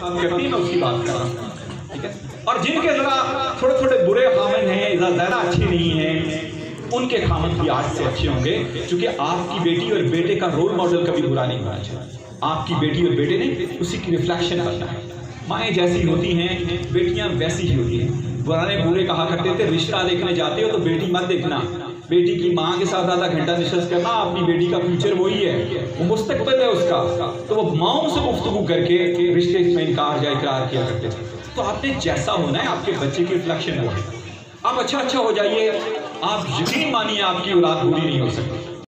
बात करती है मैं उसकी बात कर रहा हूँ, ठीक है। और जिनके जरा थोड़े थोड़े बुरे खामन हैं, ज़्यादा अच्छे नहीं हैं, उनके खामन भी आज से अच्छे होंगे, क्योंकि आपकी बेटी और बेटे का रोल मॉडल कभी बुरा नहीं होना चाहिए। आपकी बेटी और बेटे ने उसी की रिफ्लेक्शन बनना है। माएँ जैसी होती हैं बेटियां वैसी ही होती हैं। पुराने बूढ़े कहा करते थे रिश्ता देखने जाते हो तो बेटी मत देखना, बेटी की माँ के साथ आधा घंटा डिस्कस करना, अपनी बेटी का फ्यूचर वही है, वो मुस्तकबिल है उसका। तो वो माओं से गुफ्तगू करके रिश्ते में इनकार या इकरार किया करते थे। तो आपने जैसा होना है आपके बच्चे की रिफ्लेक्शन हो, आप अच्छा हो जाइए, आप यकीन मानिए आपकी औलाद बुरी नहीं हो सकती।